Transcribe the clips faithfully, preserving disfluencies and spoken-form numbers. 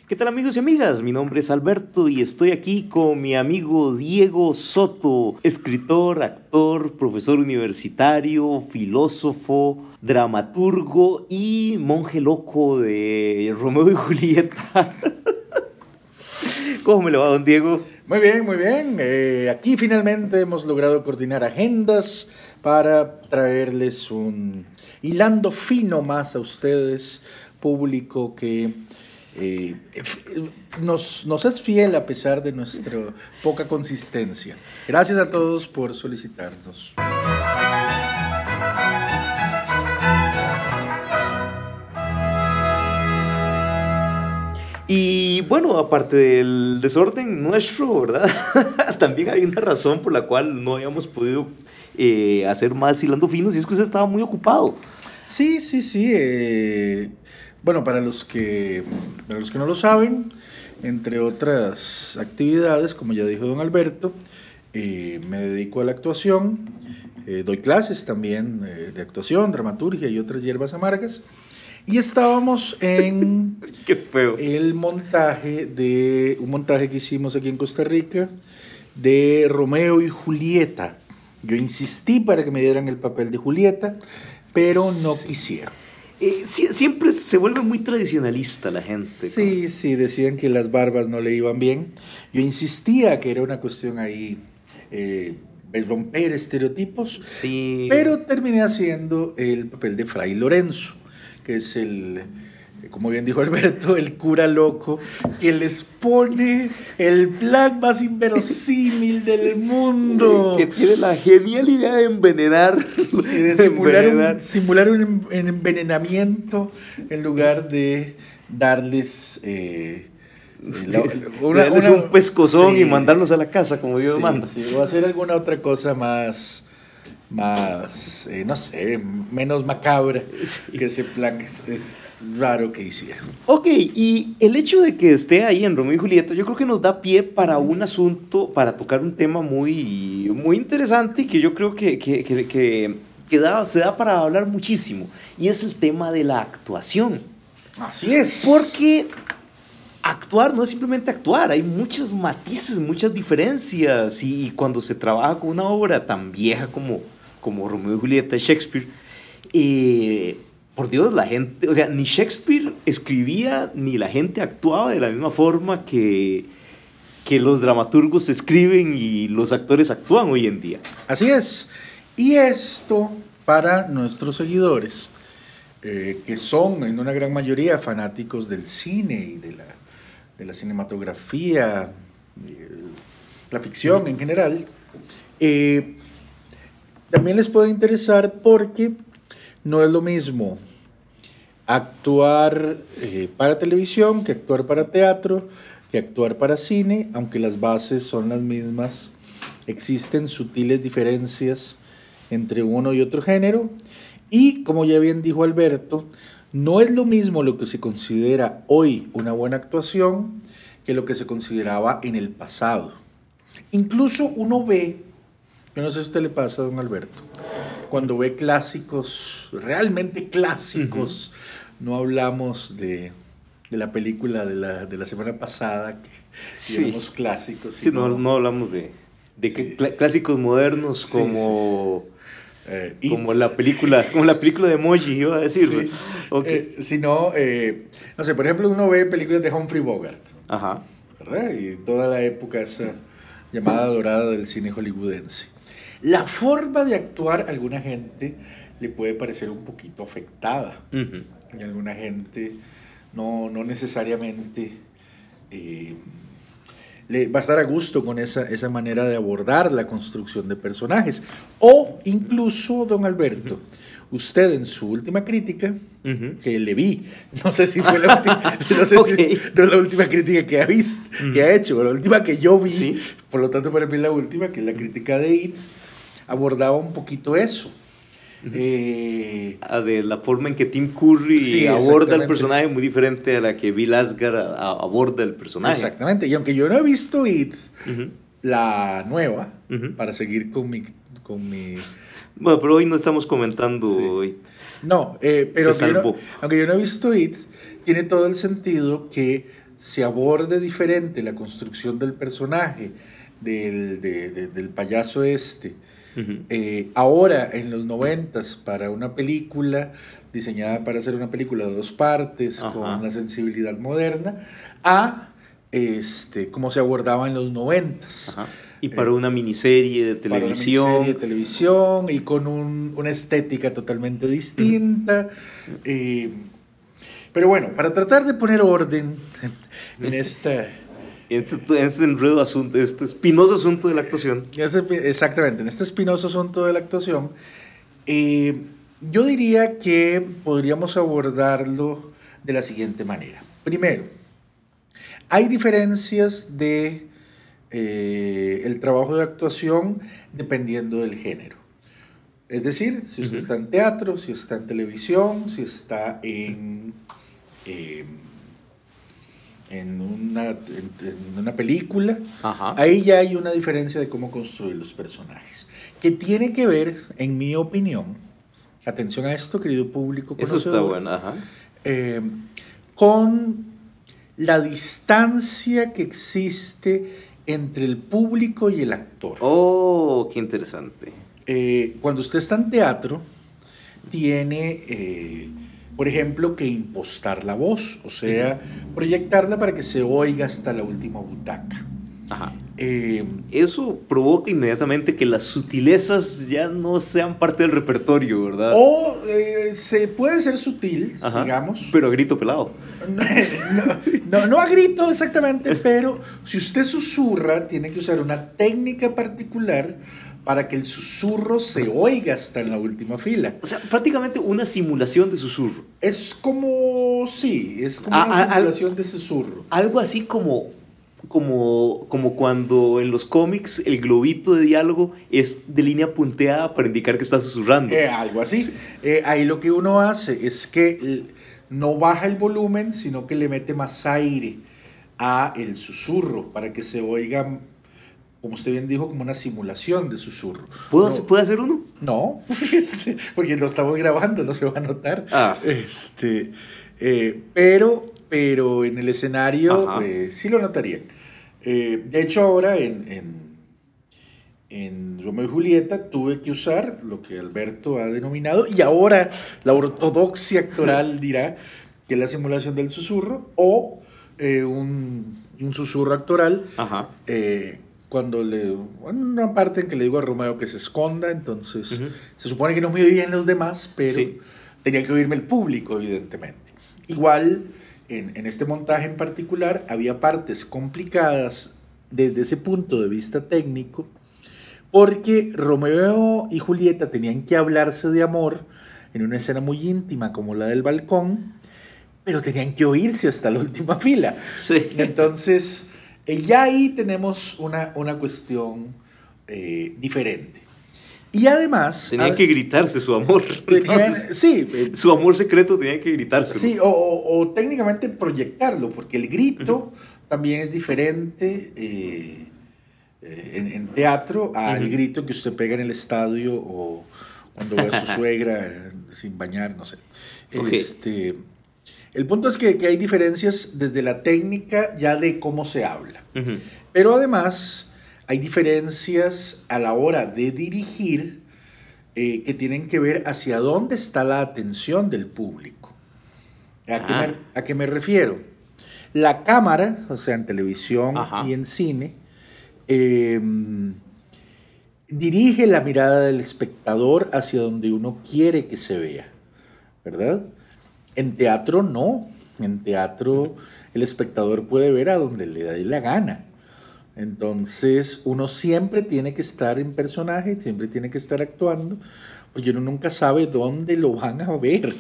¿Qué tal amigos y amigas? Mi nombre es Alberto y estoy aquí con mi amigo Diego Soto, escritor, actor, profesor universitario, filósofo, dramaturgo y monje loco de Romeo y Julieta. ¿Cómo me le va, don Diego? Muy bien, muy bien. Eh, aquí finalmente hemos logrado coordinar agendas para traerles un hilando fino más a ustedes, público que eh, nos, nos es fiel a pesar de nuestra poca consistencia. Gracias a todos por solicitarnos. Y bueno, aparte del desorden nuestro, ¿verdad? También hay una razón por la cual no habíamos podido eh, hacer más hilando finos y es que usted estaba muy ocupado. Sí, sí, sí. Eh, bueno, para los que, para los que no lo saben, entre otras actividades, como ya dijo don Alberto, eh, me dedico a la actuación, eh, doy clases también eh, de actuación, dramaturgia y otras hierbas amargas. Y estábamos en Qué feo. el montaje de un montaje que hicimos aquí en Costa Rica de Romeo y Julieta. Yo insistí para que me dieran el papel de Julieta, pero no quisieron. Eh, si, siempre se vuelve muy tradicionalista la gente. Sí, ¿no? sí, decían que las barbas no le iban bien. Yo insistía que era una cuestión ahí eh, de romper estereotipos, Sí. pero terminé haciendo el papel de Fray Lorenzo, que es el, como bien dijo Alberto, el cura loco que les pone el plan más inverosímil del mundo. Que tiene la genial idea de envenenar. Sí, de simular, envenenar. Un, simular un envenenamiento en lugar de darles... Eh, la, una, darles una, un pescozón sí, y mandarlos a la casa como Dios sí, manda. Sí, o hacer alguna otra cosa más... más, eh, no sé, menos macabra sí. que ese plan es, es raro que hicieron. Ok, y el hecho de que esté ahí en Romeo y Julieta, yo creo que nos da pie para un asunto, para tocar un tema muy, muy interesante y que yo creo que, que, que, que, que da, se da para hablar muchísimo, y es el tema de la actuación. Así es. Porque actuar no es simplemente actuar, hay muchos matices, muchas diferencias, y cuando se trabaja con una obra tan vieja como, como Romeo y Julieta de Shakespeare, eh, por Dios, la gente, o sea, ni Shakespeare escribía ni la gente actuaba de la misma forma que, que los dramaturgos escriben y los actores actúan hoy en día. Así es, y esto para nuestros seguidores, eh, que son en una gran mayoría fanáticos del cine y de la de la cinematografía, la ficción en general, eh, también les puede interesar porque no es lo mismo actuar eh, para televisión que actuar para teatro, que actuar para cine, aunque las bases son las mismas, existen sutiles diferencias entre uno y otro género, y como ya bien dijo Alberto, no es lo mismo lo que se considera hoy una buena actuación que lo que se consideraba en el pasado. Incluso uno ve, yo no sé si a usted le pasa, don Alberto, cuando ve clásicos, realmente clásicos, uh-huh. no hablamos de, de la película de la, de la semana pasada, que sí. llamamos clásicos. Sí, no, no hablamos de, de sí. cl- clásicos modernos como... Sí, sí. Eh, como la película como la película de Emoji, iba a decir. Sí. Okay. Eh, si no, eh, no sé, por ejemplo, uno ve películas de Humphrey Bogart. Ajá. ¿Verdad? Y toda la época esa llamada dorada del cine hollywoodense. La forma de actuar a alguna gente le puede parecer un poquito afectada. Uh-huh. Y a alguna gente no, no necesariamente eh, le va a estar a gusto con esa, esa manera de abordar la construcción de personajes. O incluso, don Alberto, uh-huh. usted en su última crítica, uh-huh. que le vi, no sé si fue la última, no sé okay. si no es la última crítica que ha visto, uh-huh. que ha hecho, pero la última que yo vi, ¿sí? Por lo tanto para mí la última, que es la crítica de It, abordaba un poquito eso. Uh-huh. Eh, de la forma en que Tim Curry sí, aborda el personaje muy diferente a la que Bill Skarsgård aborda el personaje. Exactamente, y aunque yo no he visto It, uh-huh. la nueva, uh-huh. para seguir con mi, con mi... Bueno, pero hoy no estamos comentando sí. It. No, eh, pero aunque yo no, aunque yo no he visto It, tiene todo el sentido que se aborde diferente la construcción del personaje, del, de, de, del payaso este, uh-huh. eh, ahora en los noventas para una película diseñada para hacer una película de dos partes, uh-huh. con la sensibilidad moderna, a este, como se abordaba en los noventas. Uh-huh. Y para una miniserie de televisión. Para una miniserie de televisión y con un, una estética totalmente distinta. Uh-huh. Eh, pero bueno, para tratar de poner orden en, en esta... En este, este enredo asunto, este espinoso asunto de la actuación. Este, exactamente, en este espinoso asunto de la actuación, eh, yo diría que podríamos abordarlo de la siguiente manera. Primero, hay diferencias de eh, el trabajo de actuación dependiendo del género. Es decir, si usted uh-huh. está en teatro, si está en televisión, si está en, eh, en, una, en, en una película, uh-huh. ahí ya hay una diferencia de cómo construir los personajes, que tiene que ver, en mi opinión, atención a esto, querido público conocedor, eso está bueno, uh-huh. eh, con la distancia que existe entre el público y el actor. Oh, qué interesante. Eh, cuando usted está en teatro, tiene, eh, por ejemplo, que impostar la voz, o sea, proyectarla para que se oiga hasta la última butaca. Ajá. Eh, Eso provoca inmediatamente que las sutilezas ya no sean parte del repertorio, ¿verdad? O eh, se puede ser sutil, ajá, digamos. Pero a grito pelado. No, no, no a grito exactamente, pero si usted susurra, tiene que usar una técnica particular para que el susurro se oiga hasta en la última fila. O sea, prácticamente una simulación de susurro. Es como, sí, es como ah, una simulación al, de susurro. Algo así como, como, como cuando en los cómics el globito de diálogo es de línea punteada para indicar que está susurrando. Eh, algo así. Sí. Eh, ahí lo que uno hace es que no baja el volumen, sino que le mete más aire a el susurro para que se oiga, como usted bien dijo, como una simulación de susurro. ¿Puedo, no, ¿Puede hacer uno? No, este, porque lo estamos grabando, no se va a notar. Ah. Este, eh, pero, pero en el escenario eh, sí lo notarían. Eh, de hecho, ahora en, en, en Romeo y Julieta tuve que usar lo que Alberto ha denominado, y ahora la ortodoxia actoral dirá que es la simulación del susurro, o eh, un, un susurro actoral. Ajá. Eh, cuando le, bueno, una parte en que le digo a Romeo que se esconda, entonces uh-huh. se supone que no me oían los demás, pero sí. tenía que oírme el público, evidentemente. Igual, en, en este montaje en particular, había partes complicadas desde ese punto de vista técnico, porque Romeo y Julieta tenían que hablarse de amor en una escena muy íntima como la del balcón, pero tenían que oírse hasta la última fila. Sí. Entonces, eh, ya ahí tenemos una, una cuestión eh, diferente. Y además... Tenían que gritarse su amor. Tenían, sí. Eh, su amor secreto tenía que gritarse. Sí, o, o, o técnicamente proyectarlo, porque el grito uh-huh. también es diferente eh, eh, en, en teatro al uh-huh. grito que usted pega en el estadio o cuando ve a su suegra sin bañar, no sé. Okay. Este... El punto es que, que hay diferencias desde la técnica ya de cómo se habla. Uh-huh. Pero además hay diferencias a la hora de dirigir eh, que tienen que ver hacia dónde está la atención del público. ¿A, qué me, a qué me refiero? La cámara, o sea, en televisión uh-huh. y en cine, eh, dirige la mirada del espectador hacia donde uno quiere que se vea, ¿verdad? En teatro no, en teatro el espectador puede ver a donde le da la gana. Entonces uno siempre tiene que estar en personaje, siempre tiene que estar actuando, porque uno nunca sabe dónde lo van a ver.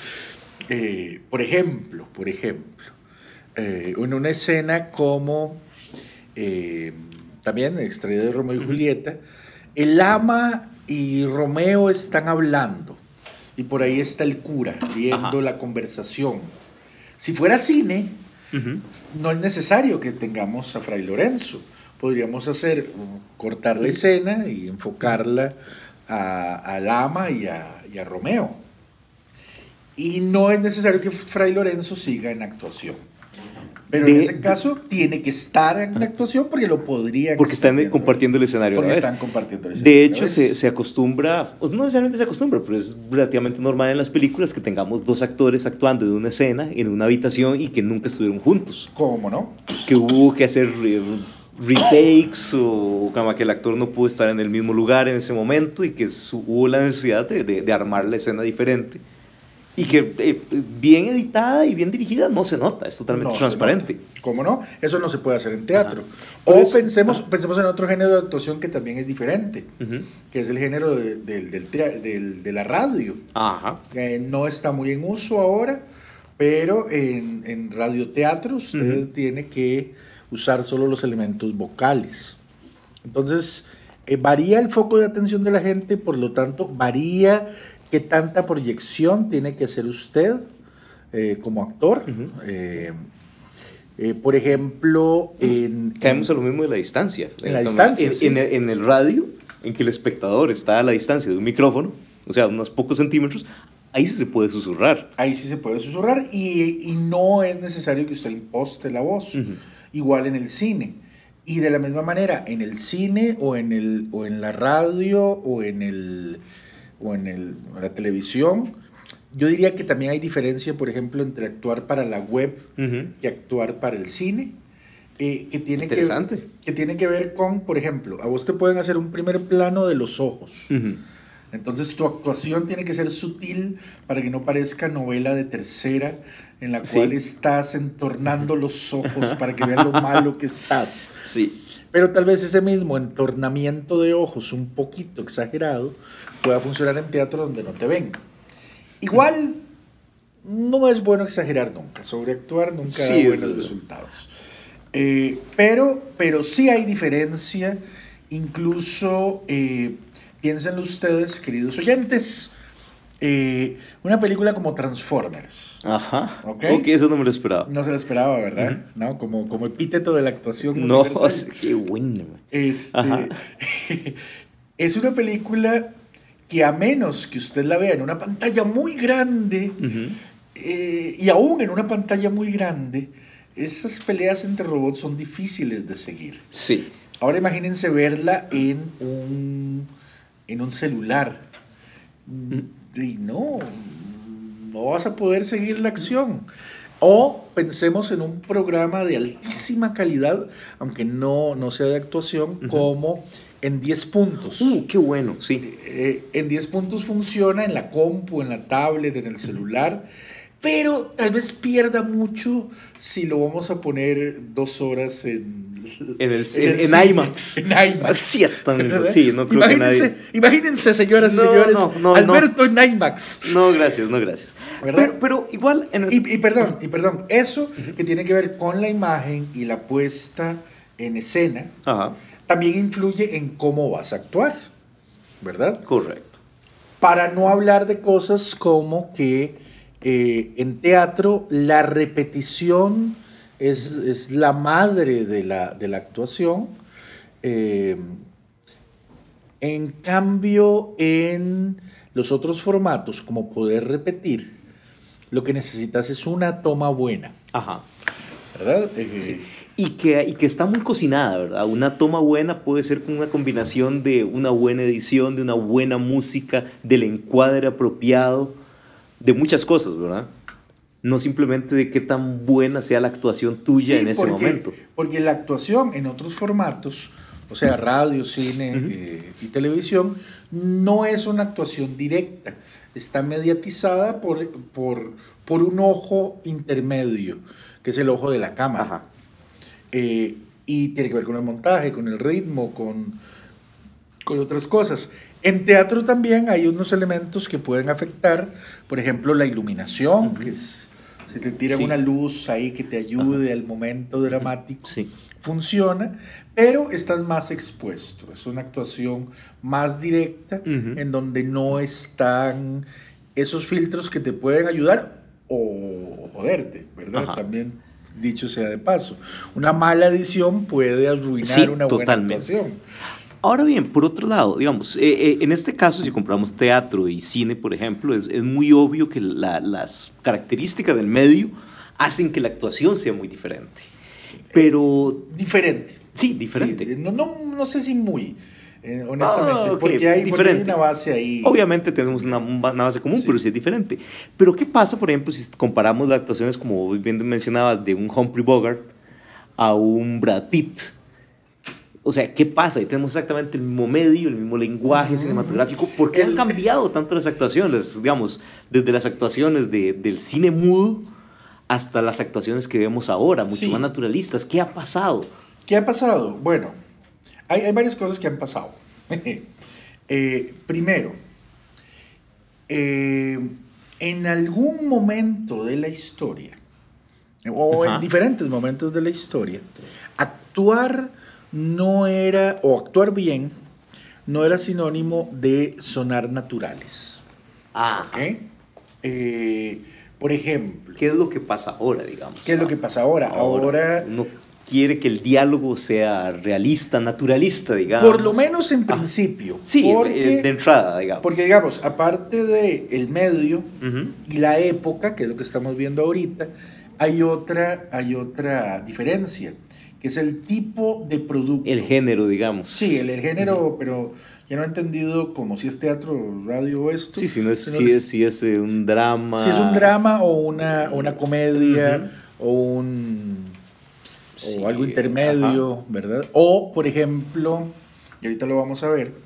Eh, por ejemplo, por ejemplo, eh, en una escena como eh, también extraída de Romeo y Julieta, el ama y Romeo están hablando. Y por ahí está el cura viendo Ajá. la conversación. Si fuera cine, uh-huh. no es necesario que tengamos a Fray Lorenzo. Podríamos hacer, cortar la escena y enfocarla al ama y a, y a Romeo. Y no es necesario que Fray Lorenzo siga en actuación. Pero de, en ese caso tiene que estar en la actuación porque lo podrían porque están viendo, compartiendo el escenario. Porque están compartiendo el escenario. De hecho, se, se acostumbra, o no necesariamente se acostumbra, pero es relativamente normal en las películas que tengamos dos actores actuando en una escena, en una habitación y que nunca estuvieron juntos. ¿Cómo no? Que hubo que hacer retakes o como que el actor no pudo estar en el mismo lugar en ese momento y que su, hubo la necesidad de, de, de armar la escena diferente. Y que eh, bien editada y bien dirigida no se nota, es totalmente no transparente. ¿Cómo no? Eso no se puede hacer en teatro. Ajá. O eso, pensemos, pensemos en otro género de actuación que también es diferente, uh-huh. que es el género de, de, del, del, de la radio. Ajá. Eh, no está muy en uso ahora, pero en, en radioteatro usted uh-huh. tiene que usar solo los elementos vocales. Entonces, eh, varía el foco de atención de la gente, por lo tanto, varía qué tanta proyección tiene que hacer usted eh, como actor. Uh-huh. eh, eh, por ejemplo, en, caemos en, a lo mismo de la distancia. En la distancia, en, sí. en, el, en el radio, en que el espectador está a la distancia de un micrófono, o sea, unos pocos centímetros, ahí sí se puede susurrar. Ahí sí se puede susurrar y, y no es necesario que usted imposte la voz. Uh-huh. Igual en el cine. Y de la misma manera, en el cine o en, el, o en la radio o en el... o en el, la televisión, yo diría que también hay diferencia, por ejemplo, entre actuar para la web uh-huh. y actuar para el cine, eh, que, tiene que, que tiene que ver con, por ejemplo, a vos te pueden hacer un primer plano de los ojos, uh-huh. entonces tu actuación tiene que ser sutil para que no parezca novela de tercera, en la cual sí. estás entornando los ojos para que vean lo malo que estás. Sí. Pero tal vez ese mismo entornamiento de ojos un poquito exagerado pueda funcionar en teatro donde no te ven. Igual, no es bueno exagerar nunca, sobreactuar nunca sí, da buenos resultados. Eh, pero, pero sí hay diferencia, incluso, eh, piénsenlo ustedes, queridos oyentes, eh, una película como Transformers. Ajá, ¿okay? Ok, eso no me lo esperaba. No se lo esperaba, ¿verdad? Uh-huh. ¿No? Como, como epíteto de la actuación no, universal. Qué bueno. Este, es una película que a menos que usted la vea en una pantalla muy grande, uh-huh. eh, y aún en una pantalla muy grande, esas peleas entre robots son difíciles de seguir. Sí. Ahora imagínense verla en un, en un celular. Uh-huh. Y no, no vas a poder seguir la acción. O pensemos en un programa de altísima calidad, aunque no, no sea de actuación, uh-huh. como en diez puntos. Uh, qué bueno, sí. Eh, en diez puntos funciona en la compu, en la tablet, en el celular, pero tal vez pierda mucho si lo vamos a poner dos horas en... En, el, en, en, en IMAX. En IMAX. Ciertamente, sí, no creo imagínense, que nadie... Imagínense, señoras y no, señores, no, no, Alberto no. en IMAX. No, gracias, no, gracias. ¿Verdad? Pero, pero igual... En el... y, y perdón, y perdón, eso uh-huh. que tiene que ver con la imagen y la puesta en escena, Ajá. también influye en cómo vas a actuar, ¿verdad? Correcto. Para no hablar de cosas como que eh, en teatro la repetición es, es la madre de la, de la actuación. Eh, en cambio, en los otros formatos, como poder repetir, lo que necesitas es una toma buena. Ajá. ¿Verdad? Sí. Eh, Y que, y que está muy cocinada, ¿verdad? Una toma buena puede ser con una combinación de una buena edición, de una buena música, del encuadre apropiado, de muchas cosas, ¿verdad? No simplemente de qué tan buena sea la actuación tuya sí, en ese porque, momento. Porque la actuación en otros formatos, o sea, radio, cine uh-huh. eh, y televisión, no es una actuación directa. Está mediatizada por, por, por un ojo intermedio, que es el ojo de la cámara. Ajá. Eh, y tiene que ver con el montaje, con el ritmo, con, con otras cosas. En teatro también hay unos elementos que pueden afectar, por ejemplo, la iluminación, uh-huh. que es, se te tira sí. una luz ahí que te ayude uh-huh. al momento dramático. Sí. Funciona, pero estás más expuesto. Es una actuación más directa uh-huh. en donde no están esos filtros que te pueden ayudar o joderte, ¿verdad? Uh-huh. También... dicho sea de paso, una mala edición puede arruinar sí, una buena totalmente. actuación. Ahora bien, por otro lado, digamos, eh, eh, en este caso, si compramos teatro y cine, por ejemplo, es, es muy obvio que la, las características del medio hacen que la actuación sea muy diferente. Pero... Diferente. Sí, diferente. Sí, no, no, no sé si muy, eh, honestamente, ah, okay. porque, hay, porque hay una base ahí. Obviamente tenemos una, una base común, sí. Pero sí es diferente. Pero ¿qué pasa, por ejemplo, si comparamos las actuaciones, como bien mencionabas, de un Humphrey Bogart a un Brad Pitt? O sea, ¿qué pasa? Ahí tenemos exactamente el mismo medio, el mismo lenguaje uh-huh. cinematográfico. ¿Por qué el... han cambiado tanto las actuaciones? Digamos, desde las actuaciones de, del cine mudo hasta las actuaciones que vemos ahora, mucho sí. más naturalistas. ¿Qué ha pasado? ¿Qué ha pasado? Bueno, hay, hay varias cosas que han pasado. eh, primero, eh, en algún momento de la historia, o Ajá. en diferentes momentos de la historia, actuar no era, o actuar bien, no era sinónimo de sonar naturales. Ah. ¿Okay? Eh, por ejemplo. ¿Qué es lo que pasa ahora, digamos? ¿Qué es lo que pasa ahora? Ahora... ahora uno quiere que el diálogo sea realista, naturalista, digamos. Por lo menos en principio. Ah. Sí, porque, de entrada, digamos. Porque, digamos, aparte del medio uh-huh. y la época, que es lo que estamos viendo ahorita, hay otra, hay otra diferencia, que es el tipo de producto. El género, digamos. Sí, el, el género, uh-huh. pero ya no he entendido como si es teatro, radio o esto. Sí, si, no es, si, es, si es un drama. Si es un drama o una, una comedia uh-huh. o un... Sí, o algo intermedio, ajá. ¿verdad? O, por ejemplo, y ahorita lo vamos a ver,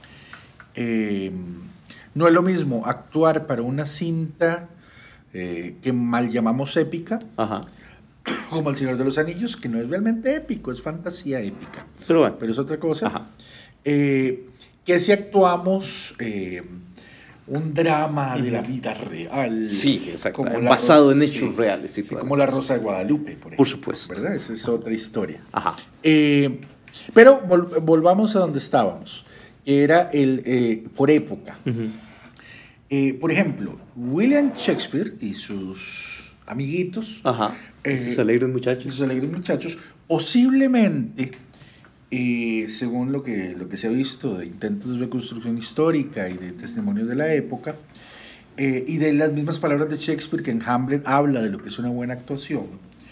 eh, no es lo mismo actuar para una cinta eh, que mal llamamos épica, ajá. como El Señor de los Anillos, que no es realmente épico, es fantasía épica, pero, bueno. pero es otra cosa, eh, que si actuamos... Eh, un drama de la vida real. Sí, exacto. Basado en hechos sí, reales. Sí, como La Rosa de Guadalupe, por ejemplo. Por supuesto. ¿Verdad? Esa es otra historia. Ajá. Eh, pero vol- volvamos a donde estábamos, que era el eh, por época. Uh-huh. Eh, por ejemplo, William Shakespeare y sus amiguitos. Ajá. Eh, sus alegres muchachos. Sus alegres muchachos, posiblemente... Y según lo que, lo que se ha visto de intentos de reconstrucción histórica y de testimonios de la época, eh, y de las mismas palabras de Shakespeare, que en Hamlet habla de lo que es una buena actuación,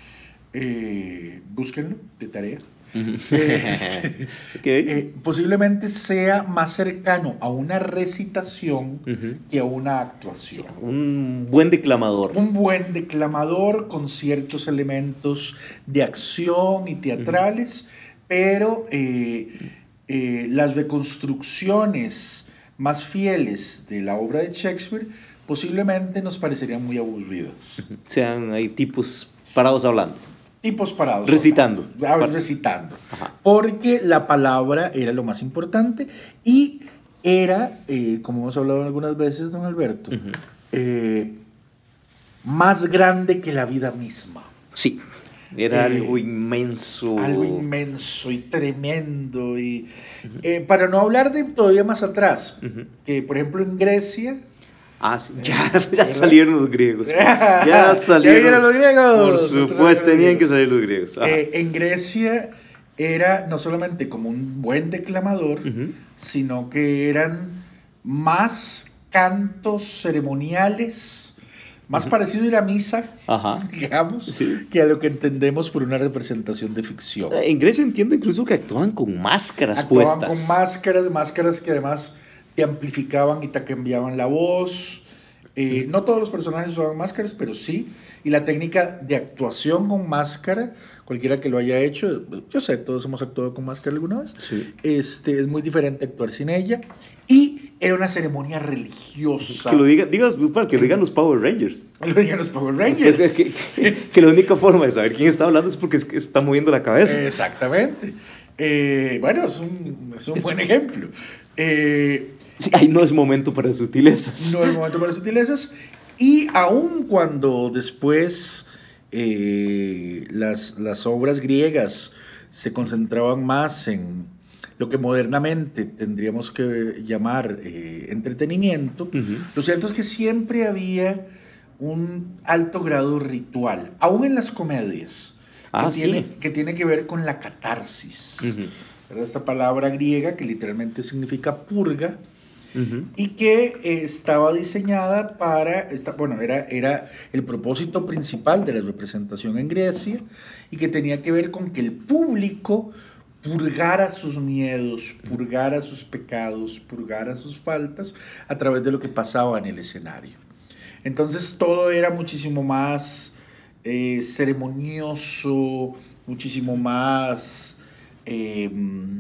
eh, búsquenlo de tarea, uh-huh. este, okay. eh, posiblemente sea más cercano a una recitación uh-huh. que a una actuación. Sí, un buen declamador. Un buen declamador con ciertos elementos de acción y teatrales, uh-huh. pero eh, eh, las reconstrucciones más fieles de la obra de Shakespeare posiblemente nos parecerían muy aburridas. Uh-huh. Sean ahí tipos parados hablando. Tipos parados. Recitando. Hablando. Recitando. Ajá. Porque la palabra era lo más importante y era, eh, como hemos hablado algunas veces, don Alberto, uh-huh. eh, más grande que la vida misma. Sí. Era eh, algo inmenso. Algo inmenso y tremendo. Y, uh-huh. eh, para no hablar de todavía más atrás, uh-huh. que por ejemplo en Grecia... Ah, sí, ya, ya salieron los griegos. Ya salieron. ¿Ya los griegos? Por supuesto, tenían que salir los griegos. Eh, en Grecia era no solamente como un buen declamador, uh-huh. sino que eran más cantos ceremoniales... Más uh-huh. parecido a ir a misa, Ajá. digamos, sí. que a lo que entendemos por una representación de ficción. En Grecia entiendo incluso que actuaban con máscaras actuaban puestas. Actuaban con máscaras, máscaras que además te amplificaban y te cambiaban la voz. Eh, uh-huh. No todos los personajes usaban máscaras, pero sí. Y la técnica de actuación con máscara, cualquiera que lo haya hecho, yo sé, todos hemos actuado con máscara alguna vez, sí. este, es muy diferente actuar sin ella. Y era una ceremonia religiosa. Que lo digan, digas, para que lo digan los Power Rangers. Lo digan los Power Rangers. Que, que, que, que la única forma de saber quién está hablando es porque es que está moviendo la cabeza. Exactamente. Eh, bueno, es un, es un buen ejemplo. Eh, sí, ahí no es momento para sutilezas. No es momento para sutilezas. Y aun cuando después eh, las, las obras griegas se concentraban más en lo que modernamente tendríamos que llamar eh, entretenimiento, uh-huh. lo cierto es que siempre había un alto grado ritual, aún en las comedias, ah, que, sí. tiene, que tiene que ver con la catarsis. Uh-huh. ¿Verdad? Esta palabra griega que literalmente significa purga, uh-huh. y que eh, estaba diseñada para, esta, bueno, era, era el propósito principal de la representación en Grecia y que tenía que ver con que el público purgara sus miedos, purgara sus pecados, purgara sus faltas a través de lo que pasaba en el escenario. Entonces todo era muchísimo más eh, ceremonioso, muchísimo más eh,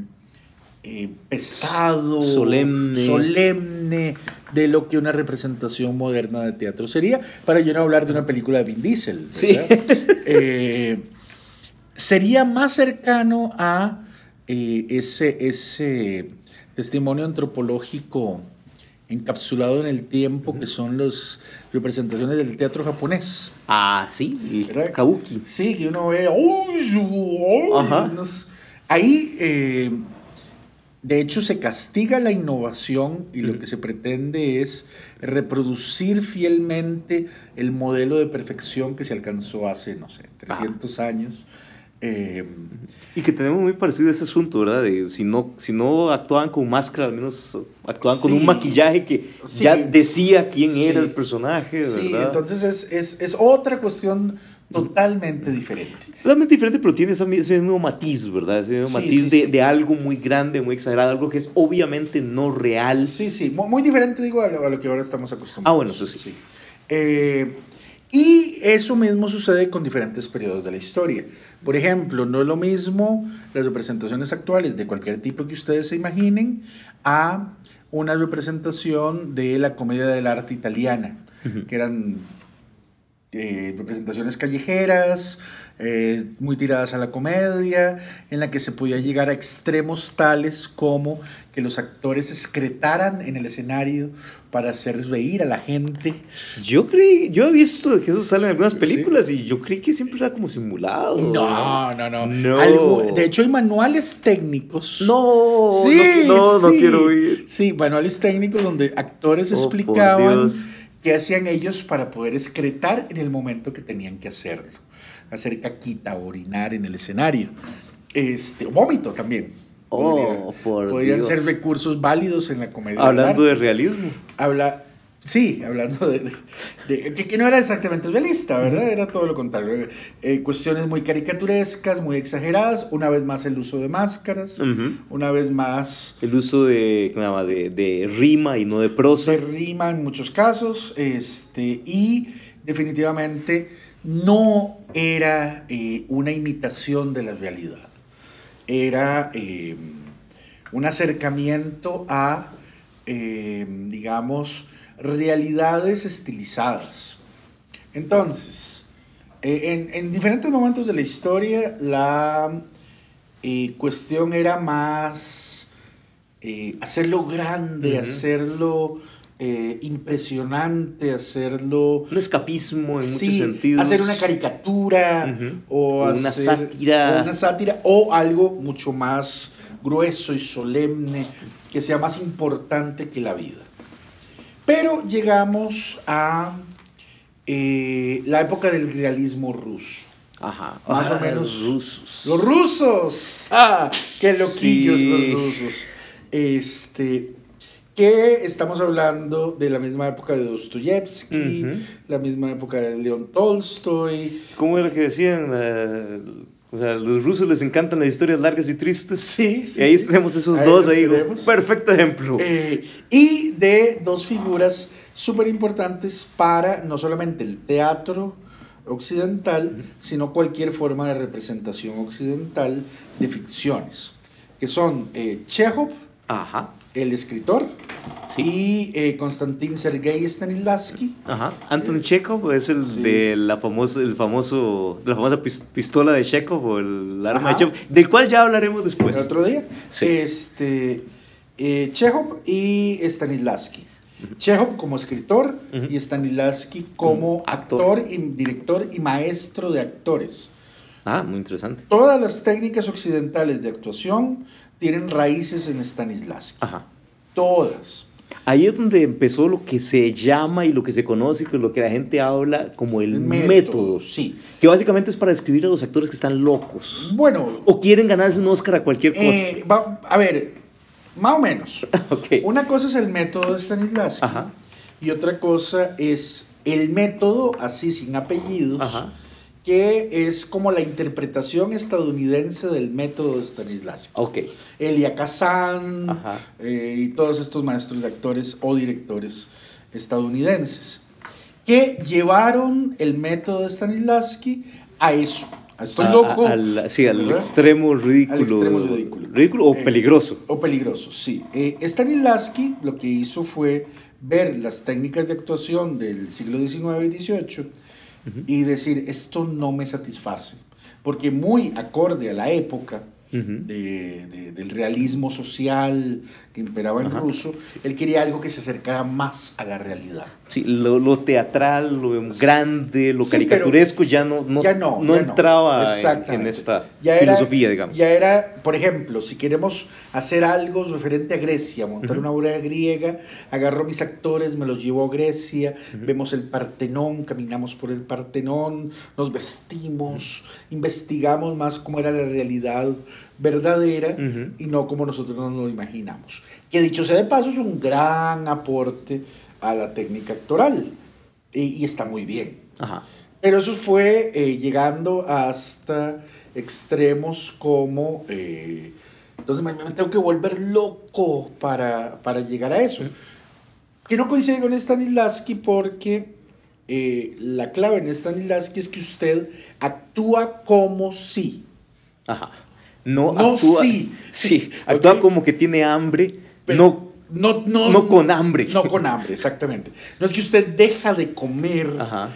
eh, pesado, solemne. solemne de lo que una representación moderna de teatro sería, para yo no hablar de una película de Vin Diesel, ¿verdad? Sí. eh, sería más cercano a eh, ese, ese testimonio antropológico encapsulado en el tiempo, uh-huh. que son las representaciones del teatro japonés. Ah, sí, el kabuki. Sí, que uno ve... Ajá. Unos, ahí, eh, de hecho, se castiga la innovación y uh-huh. lo que se pretende es reproducir fielmente el modelo de perfección que se alcanzó hace, no sé, trescientos ah. años. Eh, y que tenemos muy parecido a ese asunto, ¿verdad? De, si, no, si no actuaban con máscara, al menos actuaban sí, con un maquillaje que sí, ya decía quién sí, era el personaje, ¿verdad? Sí, entonces es, es, es otra cuestión totalmente diferente. Totalmente diferente, pero tiene ese mismo matiz, ¿verdad? Ese mismo sí, matiz sí, de, sí. de algo muy grande, muy exagerado, algo que es obviamente no real. Sí, sí, muy, muy diferente, digo, a lo, a lo que ahora estamos acostumbrados. Ah, bueno, eso sí. sí. Eh, Y eso mismo sucede con diferentes periodos de la historia. Por ejemplo, no es lo mismo las representaciones actuales de cualquier tipo que ustedes se imaginen a una representación de la comedia del arte italiana, uh-huh. que eran eh, representaciones callejeras, eh, muy tiradas a la comedia, en la que se podía llegar a extremos tales como que los actores excretaran en el escenario para hacer reír a la gente. Yo creí, yo he visto que eso sale en algunas películas sí. y yo creí que siempre era como simulado. No, no, no. no. Algo, de hecho hay manuales técnicos. No, sí, no, no, sí. no quiero oír. Sí, manuales técnicos donde actores oh, explicaban qué hacían ellos para poder excretar en el momento que tenían que hacerlo. Hacer caquita, orinar en el escenario. Este, vómito también. Oh, Podría, por podrían Dios. ser recursos válidos en la comedia. Hablando de realismo. Habla, sí, hablando de, de, de que, que no era exactamente realista, ¿verdad? Era todo lo contrario. Eh, cuestiones muy caricaturescas, muy exageradas. Una vez más el uso de máscaras. Uh-huh. Una vez más... El uso de, ¿cómo se llama? de, de rima y no de prosa. De rima en muchos casos. Este, y definitivamente no era eh, una imitación de la realidad. Era eh, un acercamiento a, eh, digamos, realidades estilizadas. Entonces, eh, en, en diferentes momentos de la historia, la eh, cuestión era más eh, hacerlo grande, uh-huh. hacerlo eh, impresionante, hacerlo... Un escapismo en sí, muchos sentidos. Hacer una caricatura uh-huh. o, o hacer, una sátira. O una sátira o algo mucho más grueso y solemne, que sea más importante que la vida. Pero llegamos a eh, la época del realismo ruso. Ajá. Más ah, o menos. Los rusos. Los rusos. ¡Ah! ¡Qué loquillos sí. los rusos! Este, que estamos hablando de la misma época de Dostoyevsky, uh-huh. la misma época de León Tolstoy. ¿Cómo era que decían? Uh, o sea, a los rusos les encantan las historias largas y tristes. Sí, sí. Y ahí sí. tenemos esos ahí dos ahí. Tenemos. Perfecto ejemplo. Eh, y de dos figuras súper importantes para no solamente el teatro occidental, uh-huh. sino cualquier forma de representación occidental de ficciones, que son eh, Chekhov, Ajá. el escritor, sí. y eh, Konstantin Sergei Stanislavski. Ajá. Anton eh, Chekhov es el sí. de la famoso, el famoso, de la famosa pistola de Chekhov o el arma Ajá. de Chekhov, del cual ya hablaremos después. El otro día. Sí. Este, eh, Chekhov y Stanislavski. Uh-huh. Chekhov como escritor uh-huh. y Stanislavski como uh-huh. actor, y director y maestro de actores. Ah, muy interesante. Todas las técnicas occidentales de actuación tienen raíces en Stanislavski. Ajá. Todas. Ahí es donde empezó lo que se llama y lo que se conoce, que es lo que la gente habla como el, el método, método. Sí. Que básicamente es para describir a los actores que están locos. Bueno. O quieren ganarse un Oscar a cualquier cosa. Eh, va, a ver, Más o menos. Okay. Una cosa es el método de Stanislavski. Ajá. Y otra cosa es el método, así sin apellidos, ajá, que es como la interpretación estadounidense del método de Stanislavski. Okay. Elia Kazan eh, y todos estos maestros de actores o directores estadounidenses que llevaron el método de Stanislavski a eso. Estoy a, loco. A, a, sí, al extremo ridículo. Al extremo ridículo. Ridículo o eh, peligroso. O peligroso, sí. Eh, Stanislavski lo que hizo fue ver las técnicas de actuación del siglo diecinueve y dieciocho uh-huh, y decir, esto no me satisface. Porque muy acorde a la época, uh-huh, de, de, del realismo social que imperaba en uh-huh, ruso, él quería algo que se acercara más a la realidad. Sí, lo, lo teatral, lo grande, lo sí, caricaturesco ya no, no, ya no, no ya entraba no. En, en esta ya filosofía, era, digamos. Ya era, por ejemplo, si queremos hacer algo referente a Grecia, montar uh-huh, una obra griega, agarro a mis actores, me los llevo a Grecia, uh-huh, vemos el Partenón, caminamos por el Partenón, nos vestimos, uh-huh, investigamos más cómo era la realidad verdadera uh-huh, y no como nosotros nos lo imaginamos. Que dicho sea de paso, es un gran aporte a la técnica actoral y, y está muy bien. Ajá. Pero eso fue eh, llegando hasta extremos como eh, entonces me, me tengo que volver loco para, para llegar a eso, uh-huh, que no coincide con Stanislavski porque eh, la clave en Stanislavski es que usted actúa como si. Ajá. No, no actúa, sí. Sí, actúa okay, como que tiene hambre, pero no No, no, no con hambre. No con hambre, exactamente. No es que usted deja de comer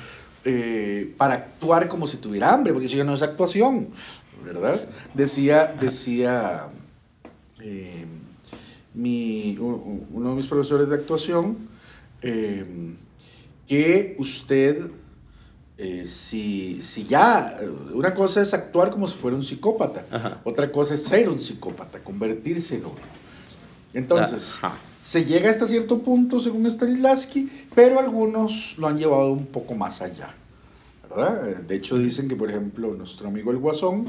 eh, para actuar como si tuviera hambre, porque eso ya no es actuación, ¿verdad? Decía, decía eh, mi, uno de mis profesores de actuación eh, que usted, eh, si, si ya, una cosa es actuar como si fuera un psicópata, ajá, otra cosa es ser un psicópata, convertirse en uno. Entonces, ajá, se llega hasta cierto punto según Stanislavski, pero algunos lo han llevado un poco más allá, ¿verdad? De hecho dicen que, por ejemplo, nuestro amigo el Guasón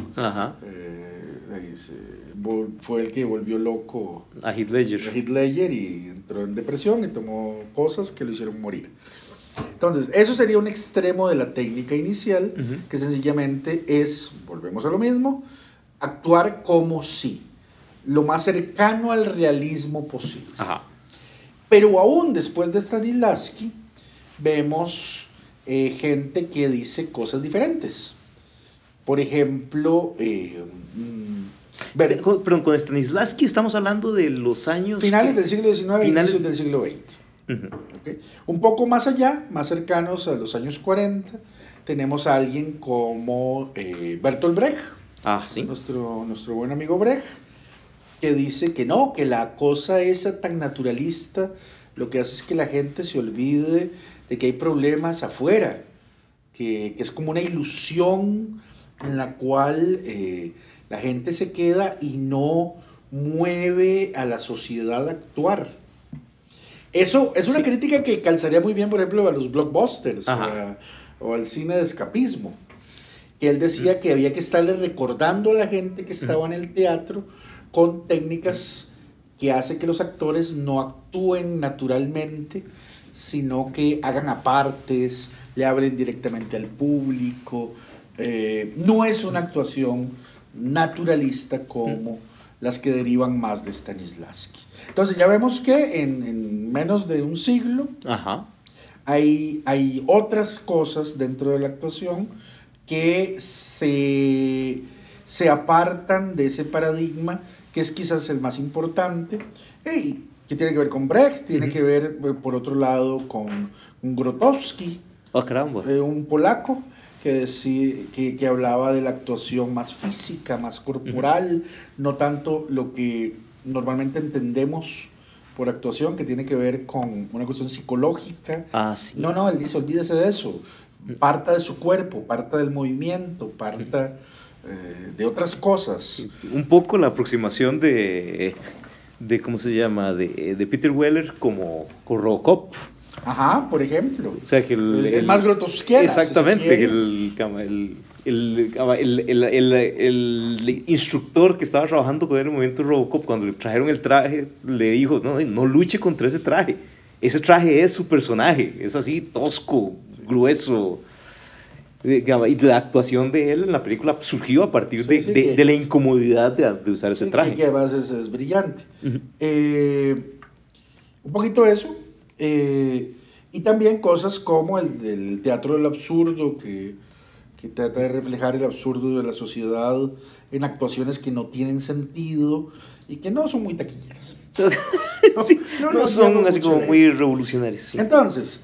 eh, fue el que volvió loco a Heath Ledger. a Heath Ledger y entró en depresión y tomó cosas que lo hicieron morir. Entonces, eso sería un extremo de la técnica inicial, uh-huh, que sencillamente es, volvemos a lo mismo, actuar como si. Lo más cercano al realismo posible. Ajá. Pero aún después de Stanislavski, vemos eh, gente que dice cosas diferentes. Por ejemplo, eh, mm, ver, sí, con, perdón, con Stanislavski estamos hablando de los años... Finales que, del siglo diecinueve y inicios del siglo veinte. Uh-huh. ¿Okay? Un poco más allá, más cercanos a los años cuarenta, tenemos a alguien como eh, Bertolt Brecht. Ah, sí. Nuestro, nuestro buen amigo Brecht, que dice que no, que la cosa esa tan naturalista lo que hace es que la gente se olvide de que hay problemas afuera, que, que es como una ilusión en la cual eh, la gente se queda y no mueve a la sociedad a actuar. Eso es una sí, crítica que calzaría muy bien, por ejemplo, a los blockbusters o, a, o al cine de escapismo, que él decía que había que estarle recordando a la gente que estaba en el teatro con técnicas que hacen que los actores no actúen naturalmente, sino que hagan apartes, le hablen directamente al público. Eh, no es una actuación naturalista como las que derivan más de Stanislavski. Entonces ya vemos que en, en menos de un siglo ajá, hay, hay otras cosas dentro de la actuación que se, se apartan de ese paradigma, que es quizás el más importante, y que tiene que ver con Brecht, tiene uh-huh, que ver, por otro lado, con, con Grotowski, oh, caramba. Eh, un polaco que, decía, que, que hablaba de la actuación más física, más corporal, uh-huh, no tanto lo que normalmente entendemos por actuación, que tiene que ver con una cuestión psicológica. Ah, sí. No, no, él dice, olvídese de eso, parta de su cuerpo, parta del movimiento, parta... Eh, de otras cosas. Un poco la aproximación de, de ¿cómo se llama? De, de Peter Weller como Robocop. Ajá, por ejemplo. O sea, que el, es, el, es más grotowskiana. Exactamente, si el, el, el, el, el, el, el instructor que estaba trabajando con él en el momento de Robocop, cuando le trajeron el traje, le dijo, no, no luche contra ese traje. Ese traje es su personaje, es así tosco, sí. grueso. Y la actuación de él en la película surgió a partir sí, de, sí, de, que, de la incomodidad de, de usar sí, ese traje. Que, que además es, es brillante. Uh-huh. eh, un poquito eso. Eh, y también cosas como el del teatro del absurdo, que, que trata de reflejar el absurdo de la sociedad en actuaciones que no tienen sentido y que no son muy taquilleras. No, sí, no, no son así como muy revolucionarios. Sí. Entonces,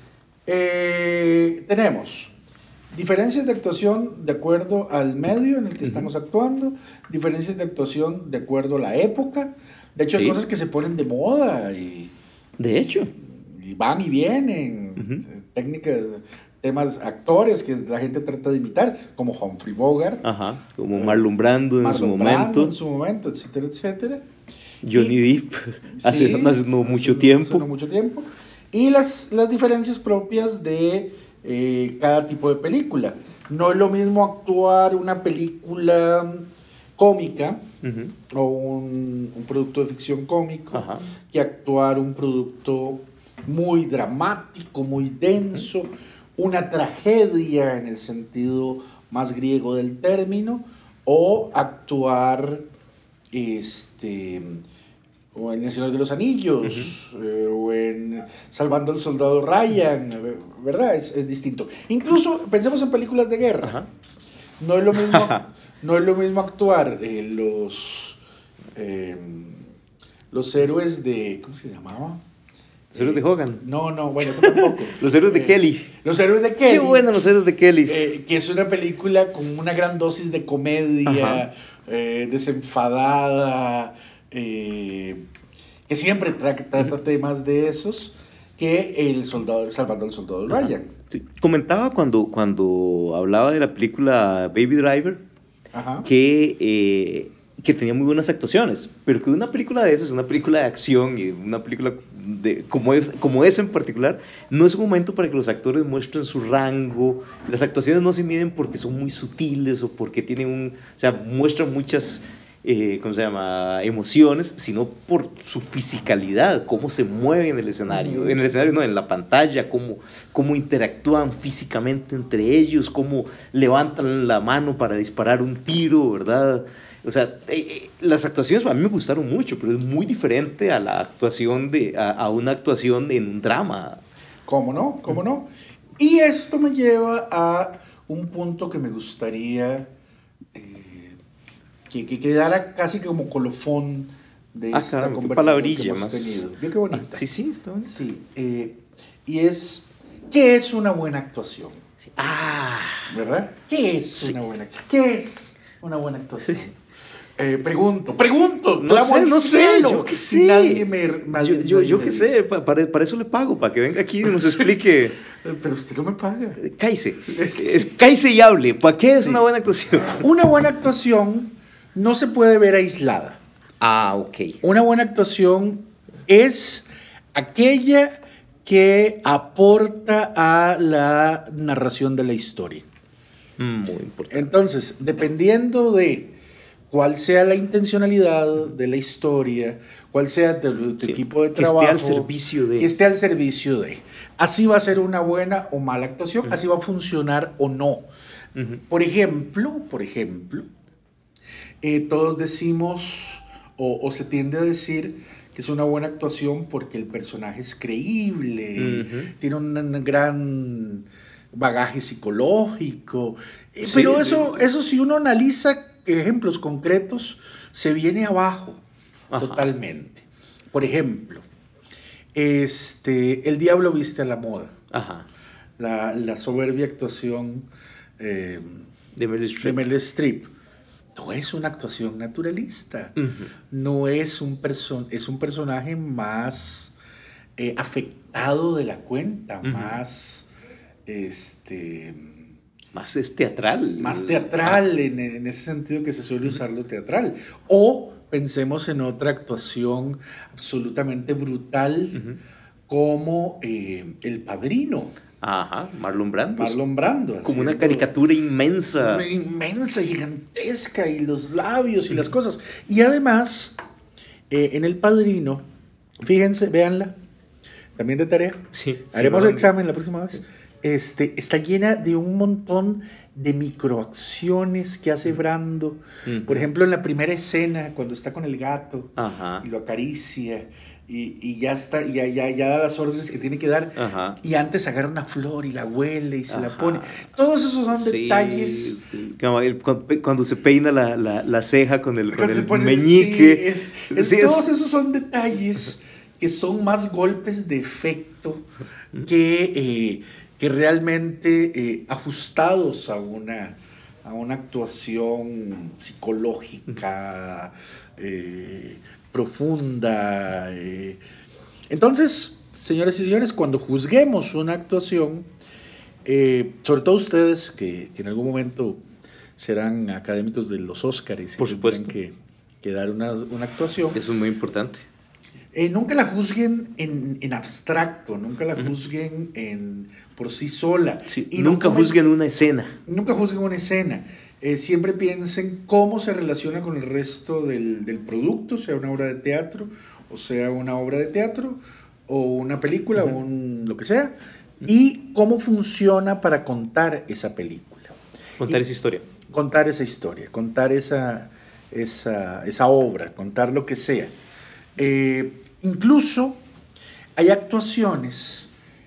eh, tenemos diferencias de actuación de acuerdo al medio en el que uh-huh. estamos actuando, diferencias de actuación de acuerdo a la época. De hecho, sí. hay cosas que se ponen de moda y... De hecho. Y van y vienen. Uh-huh. Técnicas, temas, actores que la gente trata de imitar, como Humphrey Bogart. Ajá, como Marlon Brando en Marlon su Brando momento. en su momento, etcétera, etcétera. Johnny y, Depp, hace, sí, hace no mucho hace, tiempo. Hace no mucho tiempo. Y las, las diferencias propias de eh, cada tipo de película. No es lo mismo actuar una película cómica uh-huh. o un, un producto de ficción cómico uh-huh. que actuar un producto muy dramático, muy denso, uh-huh. una tragedia en el sentido más griego del término, o actuar este, o en El Señor de los Anillos, uh-huh. eh, o en Salvando al Soldado Ryan, ¿verdad? Es, es distinto. Incluso pensemos en películas de guerra. Uh-huh. No es lo mismo, no es lo mismo actuar eh, los, eh, los héroes de, ¿cómo se llamaba? Los héroes de Hogan. No, no, bueno, eso tampoco. Los héroes de eh, Kelly. Los héroes de Kelly. Qué bueno, los héroes de Kelly. Eh, que es una película con una gran dosis de comedia, eh, desenfadada, eh, que siempre tra- trata uh-huh. temas de esos, que el soldado, Salvando al Soldado uh-huh. Ryan. Sí. Comentaba cuando, cuando hablaba de la película Baby Driver, uh-huh. que... Eh, que tenía muy buenas actuaciones, pero que una película de esas, una película de acción y una película de, como, es, como esa en particular, no es un momento para que los actores muestren su rango. Las actuaciones no se miden porque son muy sutiles o porque tienen un, o sea, muestran muchas, eh, ¿cómo se llama?, emociones, sino por su fisicalidad, cómo se mueven en el escenario, uh-huh. en el escenario no, en la pantalla, cómo, cómo interactúan físicamente entre ellos, cómo levantan la mano para disparar un tiro, ¿verdad? O sea, eh, eh, las actuaciones a mí me gustaron mucho, pero es muy diferente a la actuación de, a, a una actuación en un drama. ¿Cómo no? ¿Cómo no? Y esto me lleva a un punto que me gustaría eh, que, que quedara casi como colofón de ah, esta caramba, conversación que hemos más... tenido. ¿Vio qué bonita? Ah, sí, sí, está bien. Sí, eh, y es, ¿qué es una buena actuación? Sí. Ah, ¿verdad? ¿Qué es sí. una buena actuación? ¿Qué es una buena actuación? Sí. Eh, pregunto, pregunto, no sé, no sé, yo qué sé. Nadie me, nadie, yo yo, nadie yo me qué dice. sé, para, para eso le pago, para que venga aquí y nos explique. Pero usted no me paga. Cállese, Este... es, cállese y hable, ¿para qué es sí. una buena actuación? Una buena actuación no se puede ver aislada. Ah, ok. Una buena actuación es aquella que aporta a la narración de la historia. Muy importante. Entonces, dependiendo de cuál sea la intencionalidad de la historia, cuál sea tu, tu sí, equipo de trabajo, que esté al servicio de... que esté al servicio de. Así va a ser una buena o mala actuación, uh-huh. así va a funcionar o no. Uh-huh. Por ejemplo, por ejemplo, eh, todos decimos, o, o se tiende a decir que es una buena actuación porque el personaje es creíble, uh-huh. tiene un, un gran bagaje psicológico, sí, pero eso, sí. eso si uno analiza ejemplos concretos, se viene abajo. Ajá. Totalmente. Por ejemplo, este, El Diablo Viste a la Moda. Ajá. La, la soberbia actuación eh, de Meryl Streep. de Meryl Streep. No es una actuación naturalista. Uh-huh. No es un, perso- es un personaje más eh, afectado de la cuenta, uh-huh. más... Este, más es teatral. Más teatral, ah. en, en ese sentido que se suele usar lo teatral. O pensemos en otra actuación absolutamente brutal, uh-huh. como eh, El Padrino. Ajá, Marlon Brando. Marlon Brando. Como una caricatura inmensa. Una inmensa, gigantesca, y los labios y las cosas. Y además, eh, en El Padrino, fíjense, véanla, también de tarea. Sí, Haremos sí, el examen la próxima vez. Este, está llena de un montón de microacciones que hace Brando. Uh-huh. Por ejemplo, en la primera escena, cuando está con el gato, uh-huh, y lo acaricia, y, y ya está, ya, ya, ya da las órdenes que tiene que dar, uh-huh, y antes agarra una flor y la huele y se, uh-huh, la pone. Todos esos son sí, detalles. Sí. Cuando se peina la, la, la ceja con el, con el pone, meñique. Sí, es, es, sí, todos es... esos son detalles que son más golpes de efecto que... Eh, que realmente eh, ajustados a una, a una actuación psicológica, eh, profunda. Eh. Entonces, señores y señores, cuando juzguemos una actuación, eh, sobre todo ustedes que, que en algún momento serán académicos de los Óscares y tendrán que, que dar una, una actuación. Eso es muy importante. Eh, nunca la juzguen en, en abstracto, nunca la juzguen en, por sí sola. Sí, y nunca juzguen una escena. Nunca juzguen una escena. Eh, siempre piensen cómo se relaciona con el resto del, del producto, sea una obra de teatro, o sea una obra de teatro, o una película, uh-huh, o un, lo que sea, uh-huh, y cómo funciona para contar esa película. Contar y, esa historia. Contar esa historia, contar esa, esa, esa obra, contar lo que sea. Eh, incluso hay actuaciones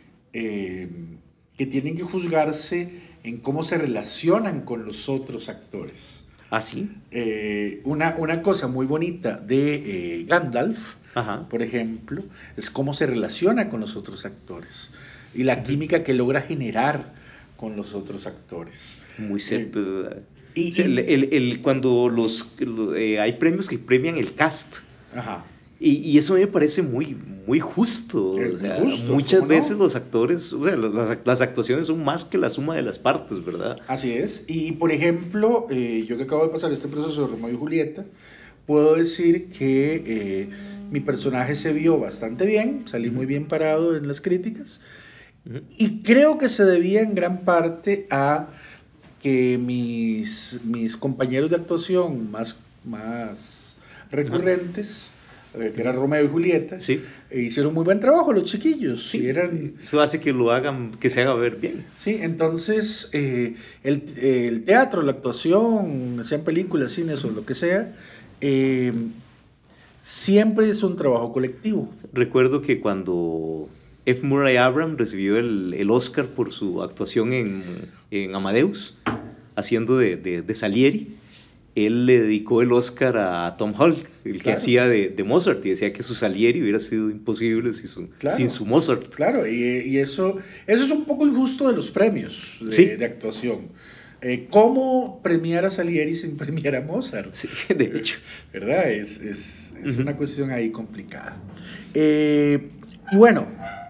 eh, que tienen que juzgarse en cómo se relacionan con los otros actores. ¿Ah, sí? Eh, una, una cosa muy bonita de eh, Gandalf, ajá, por ejemplo, es cómo se relaciona con los otros actores y la química que logra generar con los otros actores. Muy cierto. Eh, y, sí, y, el, el, el, cuando los, eh, hay premios que premian el cast. Ajá. Y, y eso a mí me parece muy, muy justo. O sea, justo, muchas veces no? los actores, o sea, las, las actuaciones son más que la suma de las partes, ¿verdad? Así es. Y por ejemplo, eh, yo que acabo de pasar este proceso de Romeo y Julieta, puedo decir que eh, mi personaje se vio bastante bien, salí muy bien parado en las críticas, uh-huh, y creo que se debía en gran parte a que mis, mis compañeros de actuación más, más recurrentes, uh-huh, que era Romeo y Julieta, sí, e hicieron muy buen trabajo los chiquillos. Sí, eran, eso hace que lo hagan, que se haga ver bien. Sí, entonces eh, el, el teatro, la actuación, sean películas, cines o lo que sea, eh, siempre es un trabajo colectivo. Recuerdo que cuando F. Murray Abraham recibió el, el Oscar por su actuación en, en Amadeus, haciendo de, de, de Salieri, él le dedicó el Oscar a Tom Hulce, el que claro. hacía de, de Mozart, y decía que su Salieri hubiera sido imposible sin su, claro. sin su Mozart. Claro, y, y eso, eso es un poco injusto de los premios de, sí. de actuación. Eh, ¿Cómo premiar a Salieri sin premiar a Mozart? Sí, de hecho. ¿Verdad? Es, es, es uh-huh. una cuestión ahí complicada. Eh, y bueno,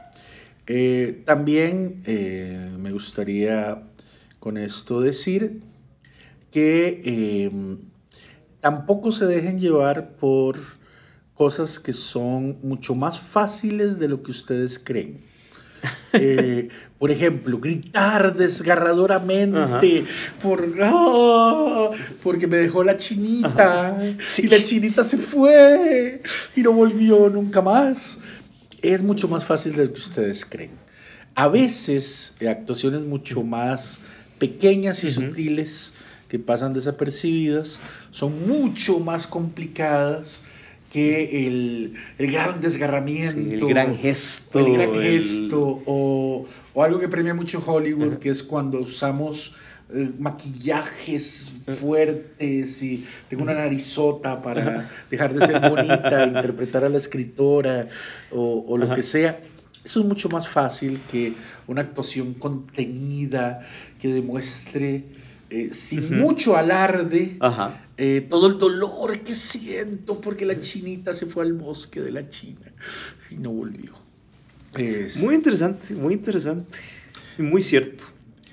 eh, también eh, me gustaría con esto decir que eh, tampoco se dejen llevar por cosas que son mucho más fáciles de lo que ustedes creen. Eh, por ejemplo, gritar desgarradoramente por, oh, porque me dejó la chinita sí. y la chinita se fue y no volvió nunca más. Es mucho más fácil de lo que ustedes creen. A veces, eh, actuaciones mucho más pequeñas y uh-huh. sutiles que pasan desapercibidas, son mucho más complicadas que el, el gran desgarramiento, sí, el gran gesto, el gran gesto el... o, o algo que premia mucho Hollywood, uh-huh. que es cuando usamos eh, maquillajes fuertes y tengo una narizota para dejar de ser bonita, interpretar a la escritora o, o lo uh-huh. que sea. Eso es mucho más fácil que una actuación contenida que demuestre Eh, sin uh-huh. mucho alarde, uh-huh. eh, todo el dolor que siento porque la chinita se fue al bosque de la China y no volvió. Es... Muy interesante, muy interesante y muy cierto.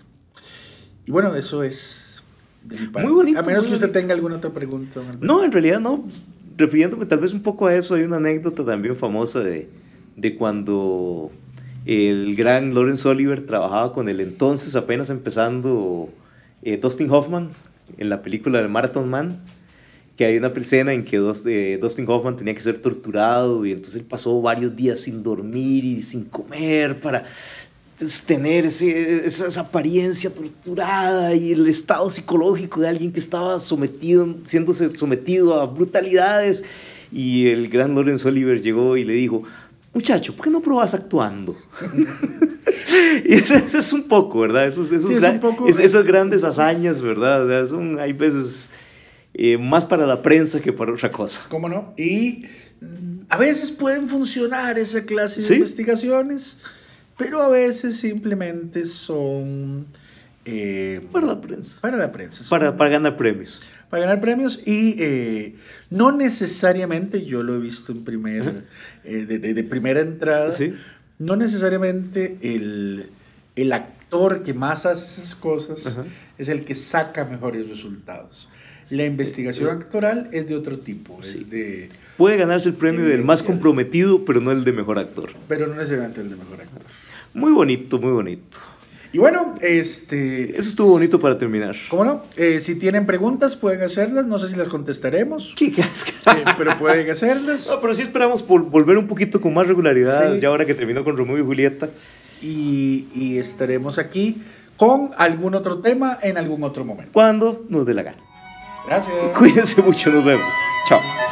Y bueno, eso es de mi parte. Muy bonito. A menos que usted bonito. tenga alguna otra pregunta. No, en realidad no. Refiriéndome tal vez un poco a eso, hay una anécdota también famosa de, de cuando el gran Laurence Olivier trabajaba con el entonces apenas empezando eh, Dustin Hoffman en la película de Marathon Man, que hay una escena en que eh, Dustin Hoffman tenía que ser torturado y entonces él pasó varios días sin dormir y sin comer para tener ese, esa, esa apariencia torturada y el estado psicológico de alguien que estaba sometido, siéndose sometido a brutalidades. Y el gran Laurence Olivier llegó y le dijo: muchacho, ¿por qué no probas actuando? Y eso, eso es un poco, ¿verdad? Esos, esos, sí, es un poco, es, esas grandes hazañas, ¿verdad? O sea, son, hay veces eh, más para la prensa que para otra cosa. ¿Cómo no? Y a veces pueden funcionar esa clase de ¿sí? investigaciones, pero a veces simplemente son... Eh, para la prensa. Para la prensa. Son, para, para ganar premios. Para ganar premios y eh, no necesariamente, yo lo he visto en primer, eh, de, de, de primera entrada, ¿sí? No necesariamente el, el actor que más hace esas cosas Ajá. es el que saca mejores resultados. La investigación actoral es de otro tipo. Sí. Es de, puede ganarse el premio del más comprometido, pero no el de mejor actor. Pero no necesariamente el de mejor actor. Muy bonito, muy bonito. Y bueno, este... eso estuvo bonito para terminar. ¿Cómo no? Eh, si tienen preguntas, pueden hacerlas. No sé si las contestaremos. ¿Qué casca? Eh, pero pueden hacerlas. No, pero sí esperamos por volver un poquito con más regularidad, sí. ya ahora que terminó con Romeo y Julieta. Y, y estaremos aquí con algún otro tema en algún otro momento. Cuando nos dé la gana. Gracias. Cuídense mucho, nos vemos. Chao.